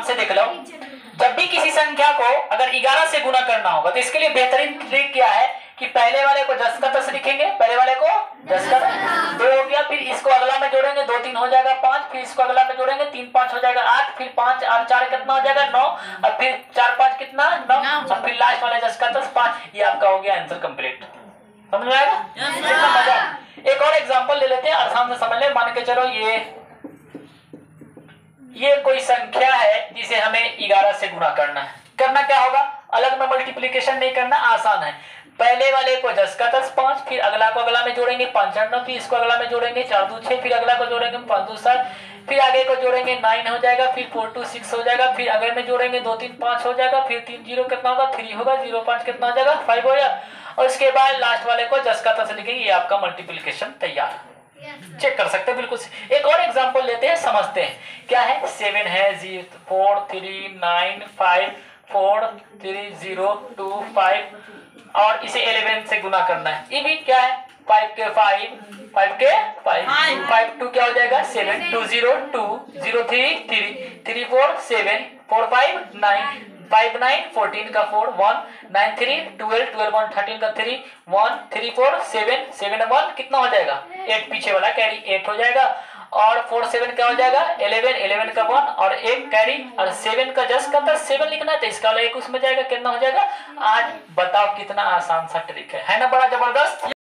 से देख लो, जब भी किसी संख्या को अगर 11 से गुना करना होगा तो इसके लिए बेहतरीन ट्रिक क्या है कि पहले वाले को 10 का 10 लिखेंगे, पहले वाले को 10 का 2 हो गया, फिर इसको अगला में जोड़ेंगे 2 3 हो जाएगा 5, फिर इसको अगला में जोड़ेंगे 3 5 हो जाएगा 8, फिर 5 और 4 कितना हो जाएगा 9, और फिर 4 5 कितना 9, और फिर लास्ट वाले 10 का 10 5। ये आपका हो गया आंसर कंप्लीट। समझ में आएगा? कितना मजा। एक और एग्जांपल ले लेते हैं, आसान से समझ ले। मान के चलो ये कोई संख्या है जिसे हमें 11 से गुणा करना है। करना क्या होगा, अलग में मल्टीप्लिकेशन नहीं करना, आसान है। पहले वाले को 10 का 10 5, फिर अगला को अगला में जोड़ेंगे 5 9, फिर इसको अगला में जोड़ेंगे 4 2 6, फिर अगला को जोड़ेंगे 5 2 7, फिर आगे को जोड़ेंगे 9 हो जाएगा, फिर 4 2 6 हो जाएगा, फिर अगले में जोड़ेंगे 2 3 5 हो जाएगा, फिर 3 0 कितना होगा 3 होगा, 0 5 कितना हो जाएगा 5 हो जाएगा, और उसके बाद लास्ट वाले को 10 का 10 लिखेंगे। ये आपका मल्टीप्लिकेशन तैयार। चेक कर सकते हैं बिल्कुल। एक और एग्जांपल लेते हैं, समझते हैं क्या है। 7 है 4 3 9 5 4 3 0 2 5, और इसे 11 से गुना करना है। ये भी क्या है, 5 के 5 5 के 5 5 2 क्या हो जाएगा 7 2 0 2 0 3 3 3 4 7 4 5 9 5 9 14 का 4 1 9 3 12 12 1 13 का 3 1 3 4 7 7 1 कितना हो जाएगा 8, पीछे वाला कैरी 8 हो जाएगा, और 4 7 क्या हो जाएगा 11 11 का 1 और 1 कैरी, और 7 का 10 का 10 7 लिखना है तो इसका वाला 1 उसमें जाएगा, कितना हो जाएगा 8। बताओ कितना आसान सा ट्रिक है ना, बड़ा जबरदस्त।